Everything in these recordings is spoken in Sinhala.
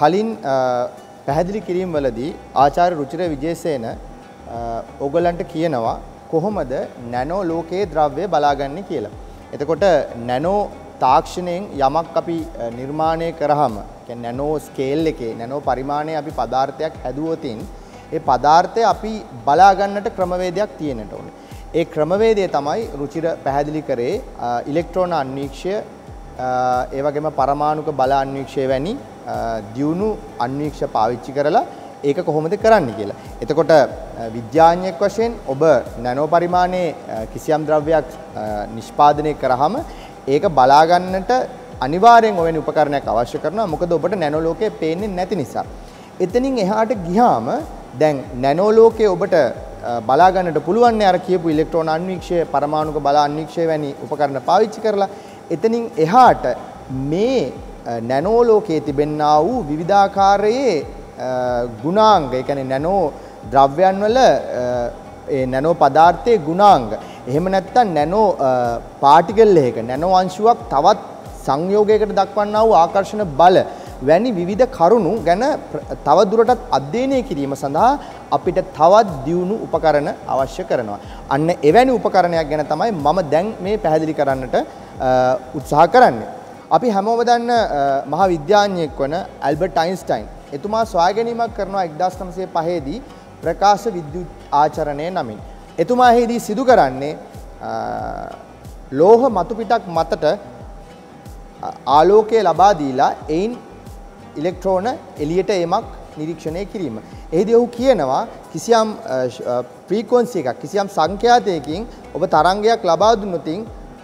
කලින් පැහැදිලි කිරීම වලදී ආචාර්ය රුචිර විජේසේන ඕගලන්ට කියනවා කොහොමද නැනෝ ලෝකයේ ද්‍රව්‍ය බලාගන්නේ කියලා. එතකොට නැනෝ තාක්ෂණයෙන් යමක් අපි නිර්මාණය කරාම කියන්නේ නැනෝ ස්කේල් එකේ නැනෝ පරිමාණයේ අපි පදාර්ථයක් හැදුවොතින් ඒ පදාර්ථය අපි බලා ගන්නට ක්‍රමවේදයක් තියෙන්නට ඕනේ. ඒ ක්‍රමවේදය තමයි රුචිර පැහැදිලි කරේ ඉලෙක්ට්‍රෝන අන්වීක්ෂය ඒ වගේම පරමාණුක බල අන්වීක්ෂය වැනි දියුණු අන්වීක්ෂ පාවිච්චි කරලා ඒක කොහොමද කරන්නේ කියලා. එතකොට විද්‍යාඥයෙක් වශයෙන් ඔබ නැනෝ පරිමාණයේ කිසියම් ද්‍රව්‍යයක් නිෂ්පාදනය කරාම ඒක බලා ගන්නට අනිවාර්යෙන් ඔවැනි උපකරණයක් අවශ්‍ය කරනවා. මොකද ඔබට නැනෝ ලෝකය පේන්නේ නැති නිසා. එතනින් එහාට ගියාම දැන් නැනෝ ලෝකයේ ඔබට බලා ගන්නට පුළුවන් නේ අර කියපු ඉලෙක්ට්‍රෝන අන්වීක්ෂය පරමාණුක බල අන්වීක්ෂය වැනි උපකරණ පාවිච්චි කරලා. එතනින් එහාට මේ නැනෝ ලෝකයේ තිබෙනා වූ විවිධාකාරයේ ගුණාංග ඒ කියන්නේ නැනෝ ද්‍රව්‍යයන් වල ඒ නැනෝ පදාර්ථයේ ගුණාංග එහෙම නැත්නම් නැනෝ පාටිකල් එකක නැනෝ අංශුවක් තවත් සංයෝගයකට දක්වන්නා වූ ආකර්ෂණ බල වැනි විවිධ කරුණු ගැන තව දුරටත් අධ්‍යයනය කිරීම සඳහා අපිට තවත් දියුණු උපකරණ අවශ්‍ය කරනවා. අන්න එවැනි උපකරණයක් ගැන තමයි මම දැන් මේ පැහැදිලි කරන්නට උත්සාහ කරන්නේ. අපි හැමෝම දන්න මහා විද්‍යාඥයෙක් වන ඇල්බර්ට් අයින්ස්ටයින් එතුමා සොයා ගැනීමක් කරනවා 1905 දී ප්‍රකාශ විද්‍යුත් ආචරණය නමින්. එතුමා එහිදී සිදු කරන්නේ ලෝහ මතු පිටක් මතට ආලෝකය ලබා දීලා එයින් ඉලෙක්ට්‍රෝන එළියට එමක් නිරීක්ෂණය කිරීම. එහිදී ඔහු කියනවා කිසියම් ෆ්‍රීකවන්සි එකක් කිසියම් සංඛ්‍යාතයකින් ඔබ තරංගයක් ලබා දුන්නොතින්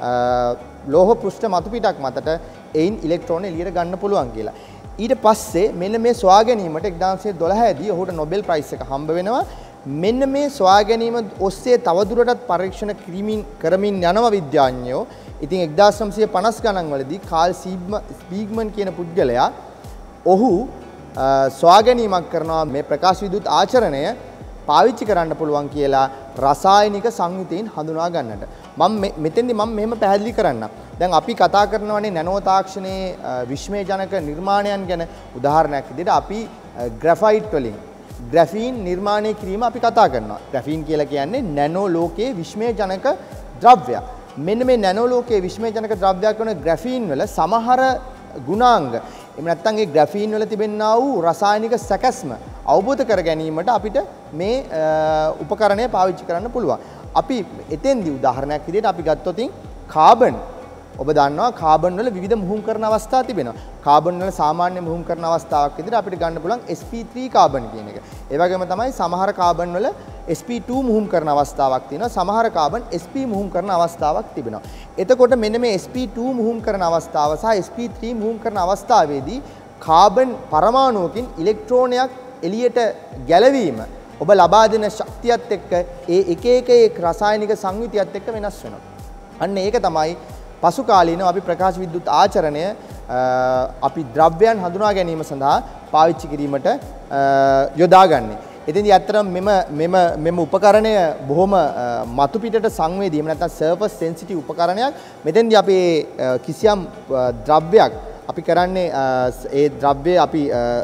ලෝහ පෘෂ්ඨ මතු පිටක් මතට එයින් ඉලෙක්ට්‍රෝන එළියට ගන්න පුළුවන් කියලා. ඊට පස්සේ මෙන්න මේ සොයා ගැනීමට 1912 දී ඔහුට නොබෙල් ප්‍රයිස් එක හම්බ වෙනවා. මෙන්න මේ සොයා ගැනීම ඔස්සේ තවදුරටත් පරීක්ෂණ කරමින් යනවා විද්‍යාඥයෝ. ඉතින් 1950 ගණන් වලදී කාල් ස්පීග්මන් කියන පුද්ගලයා ඔහු සොයා ගැනීමක් කරනවා මේ ප්‍රකාශ විද්‍යුත් ආචරණය පාවිච්චි කරන්න පුළුවන් කියලා රසායනික සංයුතීන් හඳුනා ගන්නට. මෙතෙන්දි මම මෙහෙම පැහැදිලි කරන්නම්. දැන් අපි කතා කරනවානේ නැනෝ තාක්ෂණයේ විශ්මයජනක නිර්මාණයන් ගැන. උදාහරණයක් විදිහට අපි ග්‍රැෆයිට් වලින් ග්‍රැෆීන් නිර්මාණය කිරීම අපි කතා කරනවා. ග්‍රැෆීන් කියලා කියන්නේ නැනෝ ලෝකයේ විශ්මයජනක ද්‍රව්‍යයක්. මෙන්න මේ නැනෝ ලෝකයේ විශ්මයජනක ද්‍රව්‍යයක් වන ග්‍රැෆීන් වල සමහර ගුණාංග එහෙම නැත්නම් ඒ ග්‍රැෆීන් වල තිබෙනා වූ රසායනික සැකැස්ම අවබෝධ කර ගැනීමට අපිට මේ උපකරණය පාවිච්චි කරන්න පුළුවන්. අපි එතෙන්දී උදාහරණයක් විදිහට අපි ගත්තොත් කාබන් ඔබ දන්නවා කාබන් වල විවිධ මුහුම් කරන අවස්ථා තිබෙනවා. කාබන් වල සාමාන්‍ය මුහුම් කරන අවස්ථාවක් විදිහට අපිට ගන්න පුළුවන් sp3 කාබන් කියන එක. ඒ වගේම තමයි සමහර කාබන් වල sp2 මුහුම් කරන අවස්ථාවක් තියෙනවා. සමහර කාබන් sp මුහුම් කරන අවස්ථාවක් තිබෙනවා. එතකොට මෙන්න මේ sp2 මුහුම් කරන අවස්ථාව සහ sp3 මුහුම් කරන අවස්ථාවේදී කාබන් පරමාණුවකින් ඉලෙක්ට්‍රෝනයක් එළියට ගැලවීම ඔබ ලබා දෙන ශක්තියත් එක්ක ඒ එක රසායනික සංයුතියත් එක්ක වෙනස් වෙනවා. අන්න ඒක තමයි පසු කාලීනව අපි ප්‍රකාශ විද්‍යුත් ආචරණය අපි ද්‍රව්‍යයන් හඳුනා ගැනීම සඳහා පාවිච්චි කිරීමට යොදාගන්නේ. එතෙන්දී ඇත්තටම මෙම උපකරණය බොහොම මතු පිටට සංවේදී එහෙම නැත්නම් සර්ෆස් සෙන්සිටිව් උපකරණයක්. මෙතෙන්දී අපි කිසියම් ද්‍රව්‍යයක් අපි කරන්නේ ඒ ද්‍රව්‍ය අපි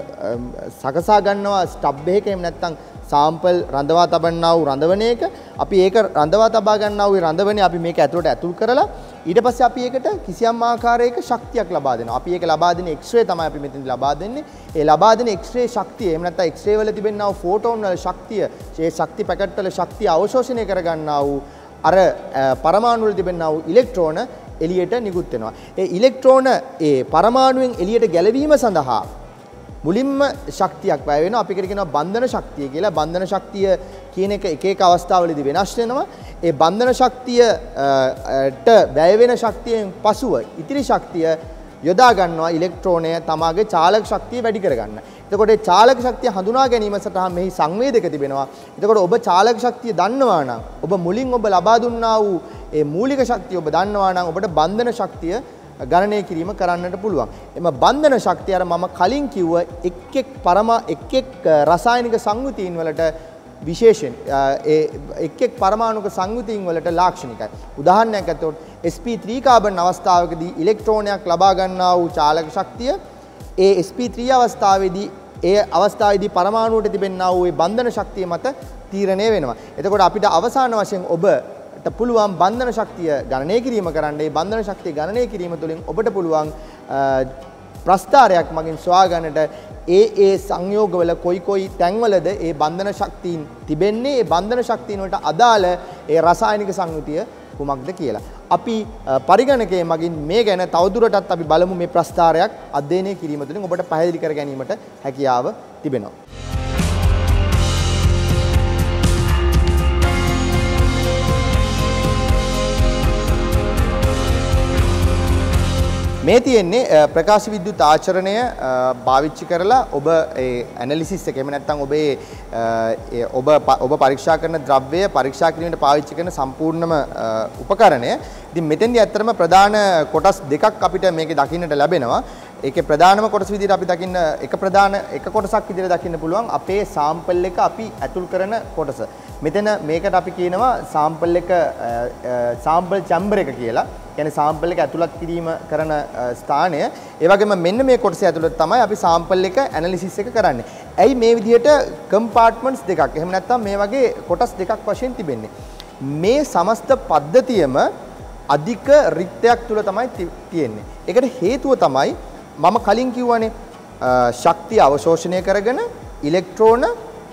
සකසා ගන්නවා ස්ටබ් එකක එහෙම නැත්නම් සාම්පල් රඳවා තබන්නා වූ රඳවණයක අපි ඒක රඳවා තබා ගන්නා වූ රඳවණේ අපි මේක ඇතුළට ඇතුල් කරලා ඊට පස්සේ අපි ඒකට කිසියම් ආකාරයක ශක්තියක් ලබා දෙනවා. අපි ඒක ලබා දෙන එක්ස්රේ තමයි අපි මෙතනදී ලබා දෙන්නේ. ඒ ලබා දෙන එක්ස්රේ ශක්තිය එහෙම නැත්නම් එක්ස්රේ වල තිබෙනා වූ ෆෝටෝන් වල ශක්තිය, ඒ ශක්ති පැකට් වල ශක්තිය අවශෝෂණය කර ගන්නා වූ අර පරමාණු වල තිබෙනා වූ ඉලෙක්ට්‍රෝන එළියට නිකුත් වෙනවා. ඒ ඉලෙක්ට්‍රෝන ඒ පරමාණුවෙන් එළියට ගැලවීම සඳහා මුලින්ම ශක්තියක් වැය වෙනවා. අපි කියනවා බන්ධන ශක්තිය කියලා. බන්ධන ශක්තිය කියන එක අවස්ථාවලදී වෙනස් වෙනවා. ඒ බන්ධන ශක්තියට වැය වෙන ශක්තියෙන් පසුව ඉතිරි ශක්තිය යොදා ගන්නවා ඉලෙක්ට්‍රෝනය තමාගේ චාලක ශක්තිය වැඩි කරගන්න. එතකොට ඒ චාලක ශක්තිය හඳුනා ගැනීම සඳහා මෙහි සංවේදක තිබෙනවා. එතකොට ඔබ චාලක ශක්තිය දන්නවා නම් ඔබ මුලින් ඔබ ලබා දුන්නා වූ ඒ මූලික ශක්තිය ඔබ දන්නවා නම් ඔබට බන්ධන ශක්තිය ගණනය කිරීම කරන්නට පුළුවන්. එම බන්ධන ශක්තිය අර මම කලින් කිව්ව එක් රසායනික සංයුතීන් වලට විශේෂයෙන් එක් පරමාණුක සංයුතීන් වලට ලාක්ෂණිකයි. උදාහරණයක් ගත්තොත් sp3 කාබන් අවස්ථාවකදී ඉලෙක්ට්‍රෝනයක් ලබා ගන්නා වූ චාලක ශක්තිය ඒ sp3 අවස්ථාවේදී ඒ අවස්ථාවේදී පරමාණුවට තිබෙනා වූ ඒ බන්ධන ශක්තිය මත තීරණය වෙනවා. එතකොට අපිට අවසාන වශයෙන් ඔබට පුළුවන් බන්ධන ශක්තිය ගණනය කිරීම කරන්න. ඒ බන්ධන ශක්තිය ගණනය කිරීම තුළින් ඔබට පුළුවන් ප්‍රස්ථාරයක් මගින් සොයා ගන්නට ඒ සංයෝගවල කොයි තැන්වලද ඒ බන්ධන ශක්තියින් තිබෙන්නේ, ඒ බන්ධන ශක්තියින් වලට අදාළ ඒ රසායනික සංයුතිය කුමක්ද කියලා. අපි පරිගණකයේ මගින් මේ ගැන තවදුරටත් අපි බලමු. මේ ප්‍රස්ථාරයක් අධ්‍යයනය කිරීම තුළින් ඔබට පැහැදිලි කර ගැනීමට හැකියාව තිබෙනවා. මේ තියෙන්නේ ප්‍රකාශ විද්‍යුත් ආචරණය පාවිච්චි කරලා ඔබ ඒ ඇනලිසිස් එක එහෙම නැත්නම් ඔබ පරීක්ෂා කරන ද්‍රව්‍ය පරීක්ෂා කිරීමට පාවිච්චි කරන සම්පූර්ණම උපකරණය. ඉතින් මෙතෙන්දී ඇත්තටම ප්‍රධාන කොටස් දෙකක් අපිට මේකේ දකින්නට ලැබෙනවා. ඒකේ ප්‍රධානම කොටස විදිහට අපි දකින්න එක කොටසක් විදිහට දකින්න පුළුවන් අපේ සාම්පල් එක අපි ඇතුල් කරන කොටස. මෙතන මේකට අපි කියනවා සාම්පල් එක සාම්පල් චැම්බර් එක කියලා. කියන්නේ සාම්පල් එක ඇතුළත් කිරීම කරන ස්ථානය. ඒ වගේම මෙන්න මේ කොටසේ ඇතුළත තමයි අපි සාම්පල් එක ඇනලිසිස් එක කරන්නේ. ඇයි මේ විදිහට කම්පාර්ට්මන්ට්ස් දෙකක් එහෙම නැත්නම් මේ වගේ කොටස් දෙකක් වශයෙන් තිබෙන්නේ? මේ සමස්ත පද්ධතියම අධික රික්තයක් තුල තමයි තියෙන්නේ. ඒකට හේතුව තමයි මම කලින් කිව්වනේ ශක්තිය අවශෝෂණය කරගෙන ඉලෙක්ට්‍රෝන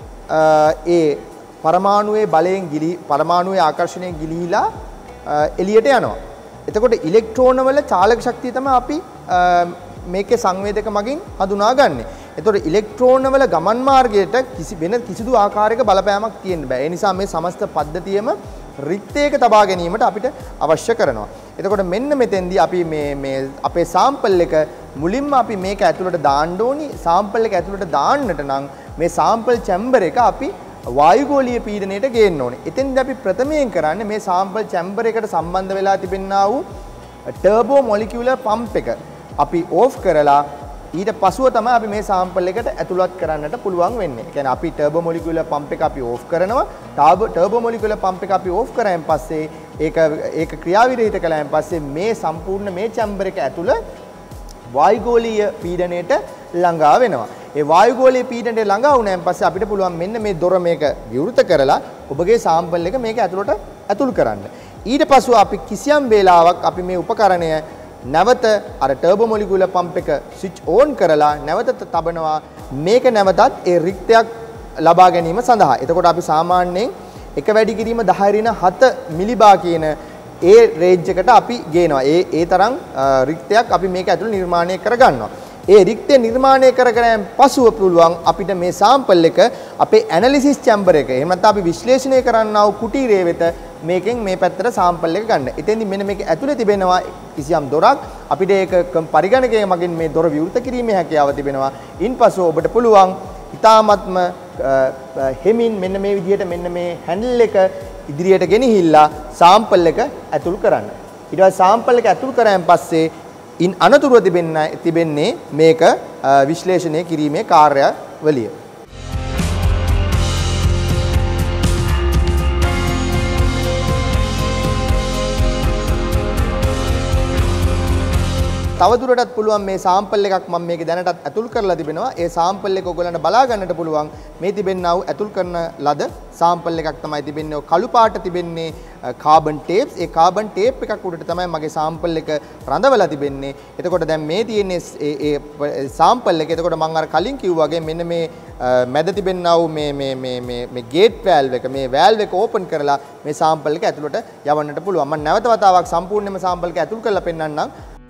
ඒ පරමාණුවේ බලයෙන් පරමාණුවේ ආකර්ෂණයෙන් ගිලිහිලා එළියට යනවා. එතකොට ඉලෙක්ට්‍රෝන වල චාලක ශක්තිය තමයි අපි මේකේ සංවේදක මගින් හඳුනාගන්නේ. එතකොට ඉලෙක්ට්‍රෝන වල ගමන් මාර්ගයට කිසිදු ආකාරයක බලපෑමක් තියෙන්න බෑ. ඒ නිසා මේ සමස්ත පද්ධතියම රික්තයක තබා ගැනීමට අපිට අවශ්‍ය කරනවා. එතකොට මෙන්න මෙතෙන්දී අපි මේ අපේ සාම්පල් එක මුලින්ම අපි මේක ඇතුළට දාන්න ඕනි. සාම්පල් එක ඇතුළට දාන්නට නම් මේ සාම්පල් චැම්බර් එක අපි වායුගෝලීය පීඩනයට ගේන්න ඕනේ. එතෙන්දී අපි ප්‍රථමයෙන් කරන්නේ මේ සාම්පල් චැම්බර් එකට සම්බන්ධ වෙලා තිබෙනා වූ ටර්බෝ මොලිකියුලර් පම්ප් එක අපි ඕෆ් කරලා ඊට පසුව තමයි අපි මේ සාම්පල් එකට ඇතුළත් කරන්නට පුළුවන් වෙන්නේ. ඒ කියන්නේ අපි ටර්බෝ මොලිකියුලර් පම්ප් එක අපි ඕෆ් කරනවා. ටර්බෝ මොලිකියුලර් පම්ප් එක අපි ඕෆ් කරායින් පස්සේ ඒක ක්‍රියාවිරහිත කළායින් පස්සේ මේ සම්පූර්ණ මේ චැම්බර් එක ඇතුළ වායුගෝලීය පීඩනයට ළඟා වෙනවා. ඒ වායුගෝලීය පීඩනයට ළඟා වුණාන් පස්සේ අපිට පුළුවන් මෙන්න මේ දොර මේක විවෘත කරලා ඔබගේ සාම්පල් එක මේක ඇතුළට ඇතුල් කරන්න. ඊට පස්ව අපි කිසියම් වේලාවක් අපි මේ උපකරණය නැවත අර ටර්බෝ මොලිකියුලර් පම්ප් එක ස්විච් ඕන් කරලා නැවත තබනවා මේක නැවතත් ඒ රික්තයක් ලබා ගැනීම සඳහා. එතකොට අපි සාමාන්‍යයෙන් එක වැඩි කිරීම 10^7 මිලිබාර් කියන ඒ රේන්ජ් එකට අපි ගේනවා. ඒ තරම් රික්තයක් අපි මේක ඇතුළේ නිර්මාණය කරගන්නවා. ඒ රික්තය නිර්මාණය කරගෙන පසුව පුළුවන් අපිට මේ සාම්පල් එක අපේ ඇනලිසිස් චැම්බර් එක එහෙම නැත්නම් අපි විශ්ලේෂණය කරන්නා වූ කුටීරය වෙත මේකෙන් මේ පැත්තට සාම්පල් එක ගන්න. එතෙන්දි මෙන්න මේක ඇතුලේ තිබෙනවා කිසියම් දොරක්. අපිට ඒක පරිගණකයේ මගින් මේ දොර විවෘත කිරීමේ හැකියාව තිබෙනවා. ඉන්පසු ඔබට පුළුවන් ඊ타ත්ම හෙමින් මෙන්න මේ විදිහට මෙන්න මේ හැන්ඩල් එක ඉදිරියට ගෙනහිල්ලා සාම්පල් එක ඇතුල් කරන්න. ඊට පස්සේ සාම්පල් එක ඇතුල් කරාන් පස්සේ ඉන් අනතුරුව තිබෙන්නේ මේක විශ්ලේෂණය කිරීමේ කාර්යවලිය. තවදුරටත් පුළුවන් මේ සාම්පල් එකක් මම මේක දැනටත් ඇතුල් කරලා තිබෙනවා. ඒ සාම්පල් එක ඔයගොල්ලන්ට බලා ගන්නට පුළුවන්. මේ තිබෙනා වූ ඇතුල් කරන ලද සාම්පල් එකක් තමයි තිබෙන්නේ. කළු පාට තිබෙන්නේ කාබන් ටේප්ස්. ඒ කාබන් ටේප් එකක් උඩට තමයි මගේ සාම්පල් එක රඳවලා තිබෙන්නේ. එතකොට දැන් මේ තියෙන්නේ ඒ සාම්පල් එක. එතකොට මම අර කලින් කිව්වා වගේ මෙන්න මේ මැද තිබෙනා වූ මේ ගේට් වැල්ව් එක මේ වැල්ව් එක ඕපන් කරලා මේ සාම්පල් එක ඇතුළට යවන්නට පුළුවන්. මම නැවත වතාවක් සම්පූර්ණයෙන්ම සාම්පල් එක ඇතුල් කරලා පෙන්නන්නම්.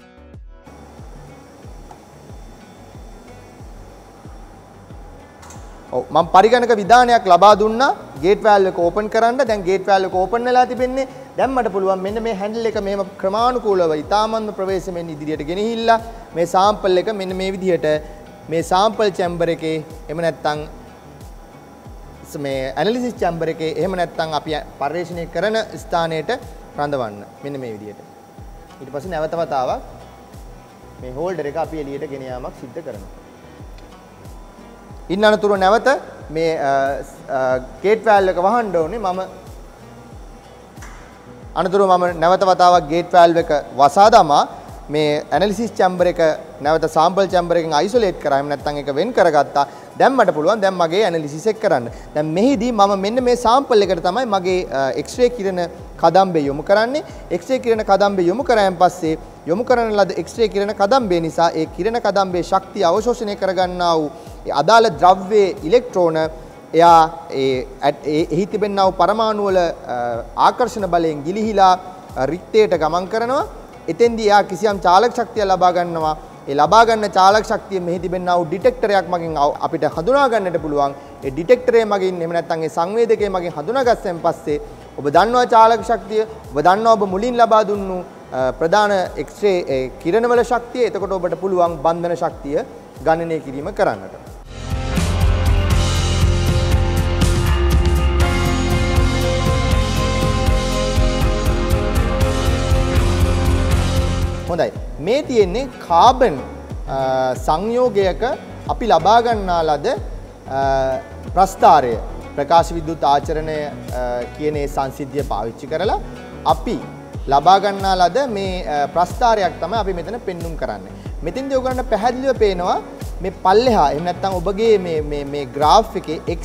ඔව් මම පරිගණක විධානයක් ලබා දුන්නා ගේට් වැල්ව් එක ඕපන් කරන්න. දැන් ගේට් වැල්ව් එක ඕපන් වෙලා තිබෙන්නේ. දැන් මට පුළුවන් මෙන්න මේ හැන්ඩල් එක මෙහෙම ක්‍රමානුකූලව ඊ타මන්ව ප්‍රවේශමෙන් ඉදිරියට ගෙනහිල්ලා මේ සාම්පල් එක මෙන්න මේ විදිහට මේ සාම්පල් චැම්බර් එකේ එහෙම නැත්නම් මේ ඇනලිසිස් චැම්බර් එකේ එහෙම නැත්නම් අපි පර්යේෂණය කරන ස්ථානයට රඳවන්න. මෙන්න මේ විදිහට. ඊට පස්සේ නැවත වතාවක් මේ හෝල්ඩර් එක අපි එළියට ගෙන යාමක් සිද්ධ කරනවා. ඉන්න අනතුරු නැවත මේ ගේට් වැල්ව් එක වහන්න ඕනේ. මම නැවත වතාවක් ගේට් වැල්ව් එක වසා දමා මේ ඇනලිසිස් චැම්බර් එක නැවත සාම්පල් චැම්බර් එකෙන් අයිසොලේට් කරා. එහෙම නැත්නම් ඒක වෙන් කරගත්තා. දැන් මට පුළුවන් දැන් මගේ ඇනලිසිස් එක කරන්න. දැන් මෙහිදී මම මෙන්න මේ සාම්පල් එකට තමයි මගේ එක්ස්රේ කිරණ කදම්බේ යොමු කරන්නේ. එක්ස්රේ කිරණ කදම්බේ යොමු කරායන් පස්සේ යොමු කරන ලද එක්ස්රේ කිරණ කදම්බේ නිසා ඒ කිරණ කදම්බේ ශක්තිය අවශෝෂණය කරගන්නා වූ ඒ අදාළ ද්‍රව්‍යයේ ඉලෙක්ට්‍රෝන එයා එහි තිබෙනා වූ පරමාණු වල ආකර්ෂණ බලයෙන් ගිලිහිලා රික්තයට ගමන් කරනවා. එතෙන්දී එයා කිසියම් චාලක ශක්තිය ලබා ගන්නවා. ඒ ලබා ගන්න චාලක ශක්තිය මෙහි තිබෙනා වූ ඩිටෙක්ටරයක් මගින් අපිට හඳුනා ගන්නට පුළුවන්. ඒ ඩිටෙක්ටරය මගින් එහෙම නැත්නම් ඒ සංවේදකය මගින් හඳුනාගත්තන් පස්සේ ඔබ දන්නවා චාලක ශක්තිය, ඔබ දන්නවා ඔබ මුලින් ලබා දුන්නු ප්‍රධාන එක්ස්රේ කිරණවල ශක්තිය. එතකොට ඔබට පුළුවන් බන්ධන ශක්තිය ගණනය කිරීම කරන්නට. හොඳයි. මේ තියෙන්නේ කාබන් සංයෝගයක අපි ලබා ගන්නා ලද ප්‍රස්ථාරය ප්‍රකාශ විද්‍යුත් ආචරණය කියන ඒ සංසිද්ධිය පාවිච්චි කරලා අපි ලබා ගන්නා ලද මේ ප්‍රස්ථාරයක් තමයි අපි මෙතන පෙන්눔 කරන්නේ. මෙතෙන්දී ඔයගොල්ලන්ට පැහැදිලිව පේනවා මේ පල්ලෙහා එහෙම නැත්නම් ඔබගේ මේ graph එකේ x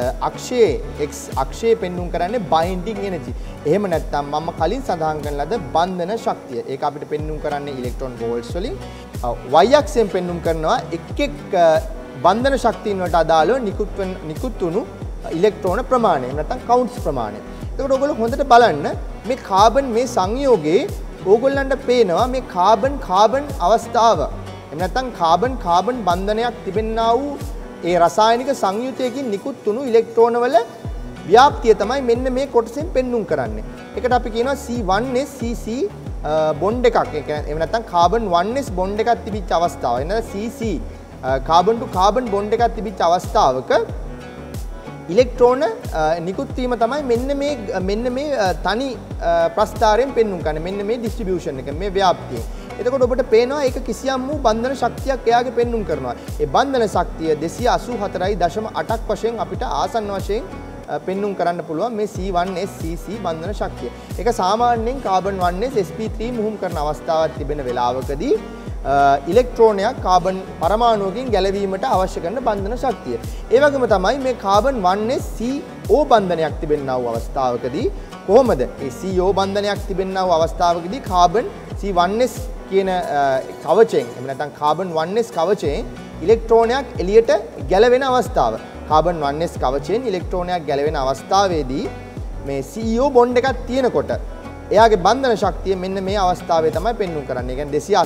අක්ෂයේ පෙන්눔 කරන්නේ binding energy. එහෙම නැත්නම් මම කලින් සඳහන් කරන ලද බන්ධන ශක්තිය. ඒක අපිට පෙන්눔 කරන්නේ ඉලෙක්ට්‍රෝන වෝල්ට්ස් වලින්. y අක්ෂයෙන් පෙන්눔 කරනවා එක් බන්ධන ශක්තියින් වලට අදාළව නිකුත් වුණු ඉලෙක්ට්‍රෝන ප්‍රමාණය. එහෙම නැත්නම් කවුන්ට්ස් ප්‍රමාණය. එතකොට ඔයගොල්ලෝ හොඳට බලන්න මේ කාබන් මේ සංයෝගයේ ඕගොල්ලන්ට පේනවා මේ කාබන් අවස්ථාව. එහෙම නැත්නම් කාබන් බන්ධනයක් තිබෙන්නා වූ ඒ රසායනික සංයුතයකින් නිකුත් වුණු ඉලෙක්ට්‍රෝන වල ව්‍යාප්තිය තමයි මෙන්න මේ කොටසෙන් පෙන්눔 කරන්නේ. ඒකට අපි කියනවා C1s CC බොන්ඩ් එකක්. ඒ කියන්නේ එහෙම නැත්නම් කාබන් 1s බොන්ඩ් එකක් තිබිච්ච අවස්ථාව. එනද CC carbon to carbon bond එකක් තිබිච්ච අවස්ථාවක ඉලෙක්ට්‍රෝන නිකුත් වීම තමයි මෙන්න මේ තනි ප්‍රස්ථාරයෙන් පෙන්눔 කරන්නේ. මෙන්න මේ ඩිස්ට්‍රිබියුෂන් එක මේ ව්‍යාප්තිය. එතකොට ඔබට පේනවා ඒක කිසියම් වූ බන්ධන ශක්තියක් එයාගේ පෙන්눔 කරනවා. ඒ බන්ධන ශක්තිය 284.8ක් වශයෙන් අපිට ආසන්න වශයෙන් පෙන්눔 කරන්න පුළුවන් මේ C1s CC බන්ධන ශක්තිය. ඒක සාමාන්‍යයෙන් කාබන් 1s sp3 මුහුම් කරන අවස්ථාවක් තිබෙන වෙලාවකදී ඉලෙක්ට්‍රෝනයක් කාබන් පරමාණුවකින් ගැලවීමට අවශ්‍ය කරන බන්ධන ශක්තිය. ඒ වගේම තමයි මේ කාබන් 1s CO බන්ධනයක් තිබෙනා වූ අවස්ථාවකදී කොහොමද ඒ CO බන්ධනයක් තිබෙනා වූ අවස්ථාවකදී කාබන් C1s කියන කවචයෙන් එහෙම නැත්නම් කාබන් 1s කවචයෙන් ඉලෙක්ට්‍රෝනයක් එළියට ගැලවෙන අවස්ථාව. කාබන් 1s කවචයෙන් ඉලෙක්ට්‍රෝනයක් ගැලවෙන අවස්ථාවේදී මේ CO බොන්ඩ් එකක් තියෙනකොට එයාගේ බන්ධන ශක්තිය මෙන්න මේ අවස්ථාවේ තමයි පෙන්눔 කරන්නේ. ඒ කියන්නේ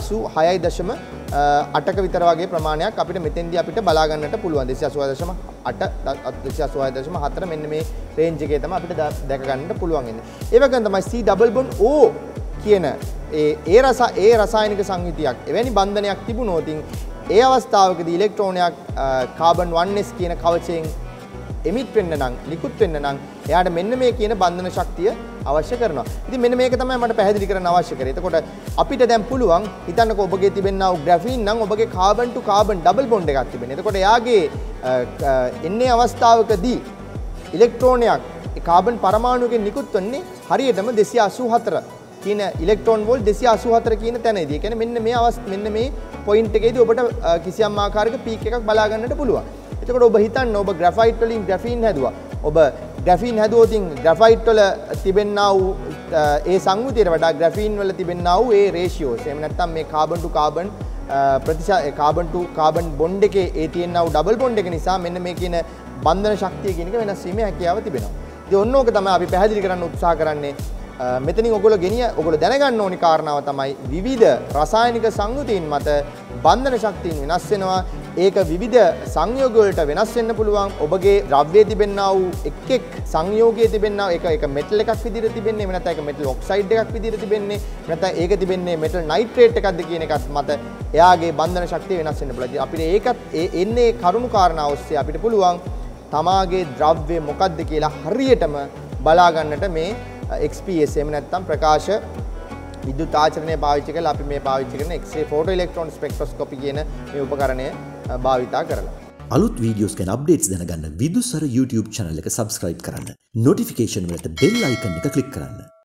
286.8ක විතර වගේ ප්‍රමාණයක් අපිට මෙතෙන්දී අපිට බලා ගන්නට පුළුවන්. 286.8 286.4 මෙන්න මේ රේන්ජ් එකේ තමයි අපිට දැක ගන්නට පුළුවන් ඉන්නේ. ඒ වගේම තමයි C double bond O කියන ඒ රසායනික සංයුතියක් එවැනි බන්ධනයක් තිබුණොත් ඒ අවස්ථාවකදී ඉලෙක්ට්‍රෝනයක් කාබන් 1s කියන කවචයෙන් එමිට් වෙන්න නම් නිකුත් වෙන්න නම් එයාට මෙන්න මේ කියන බන්ධන ශක්තිය අවශ්‍ය කරනවා. ඉතින් මෙන්න මේක තමයි මට පැහැදිලි කරන්න අවශ්‍ය කරේ. එතකොට අපිට දැන් පුළුවන් හිතන්නකෝ ඔබගේ තිබෙනා වූ ග්‍රැෆීන් නම් ඔබගේ carbon to carbon double bond එකක් තිබෙනවා. එතකොට එයාගේ එන්නේ අවස්ථාවකදී ඉලෙක්ට්‍රෝනයක් කාබන් පරමාණුවකින් නිකුත් වෙන්නේ හරියටම 284 කියන ඉලෙක්ට්‍රෝන වෝල්ට් 284 කියන තැනදී. ඒ කියන්නේ මෙන්න මේ පොයින්ට් එකේදී ඔබට කිසියම් ආකාරයක පීක් එකක් බලා ගන්නට පුළුවන්. එතකොට ඔබ හිතන්න ඔබ ග්‍රැෆයිට් වලින් ග්‍රැෆීන් හැදුවා. ඔබ ග්‍රැෆීන් හැදුවොත් ග්‍රැෆයිට් වල තිබෙනා වූ ඒ සංයුතියට වඩා ග්‍රැෆීන් වල තිබෙනා වූ ඒ රේෂියෝස් එහෙම නැත්නම් මේ carbon to carbon carbon to carbon bond එකේ ඒ තියෙනා වූ ඩබල් බොන්ඩ් එක නිසා මෙන්න මේ කියන බන්ධන ශක්තිය කියන එක වෙනස් වීමේ හැකියාව තිබෙනවා. ඉතින් ඔන්න ඕක තමයි අපි පැහැදිලි කරන්න උත්සාහ කරන්නේ. මෙතනින් ඔයගොල්ලෝ දැනගන්න ඕනි කාරණාව තමයි විවිධ රසායනික සංයුතීන් මත බන්ධන ශක්තියින් වෙනස් වෙනවා. ඒක විවිධ සංයෝග වලට වෙනස් වෙන්න පුළුවන්. ඔබගේ ද්‍රව්‍යයේ තිබෙනා වූ එක් සංයෝගයේ තිබෙනා එක මෙටල් එකක් විදිහට තිබෙන්නේ. එහෙම නැත්නම් ඒක මෙටල් ඔක්සයිඩ් එකක් විදිහට තිබෙන්නේ. නැත්නම් ඒක තිබෙන්නේ මෙටල් නයිට්‍රේට් එකක්ද කියන එකත් මත එයාගේ බන්ධන ශක්තිය වෙනස් වෙන්න පුළුවන්. අපිට ඒකත් එන්නේ කරුණු කාරණා ඔස්සේ අපිට පුළුවන් තමාගේ ද්‍රව්‍ය මොකක්ද කියලා හරියටම බලා ගන්නට මේ XPS එහෙම නැත්නම් ප්‍රකාශ විද්‍යුත් ආචරණය පාවිච්චි කරලා අපි මේ පාවිච්චි කරන X-ray photo electron spectroscopy කියන මේ උපකරණය භාවිතා කරලා අලුත් වීඩියෝස් ගැන අප්ඩේට්ස් දැනගන්න විදුසර YouTube channel එක subscribe කරන්න. notification වලට bell icon එක click කරන්න.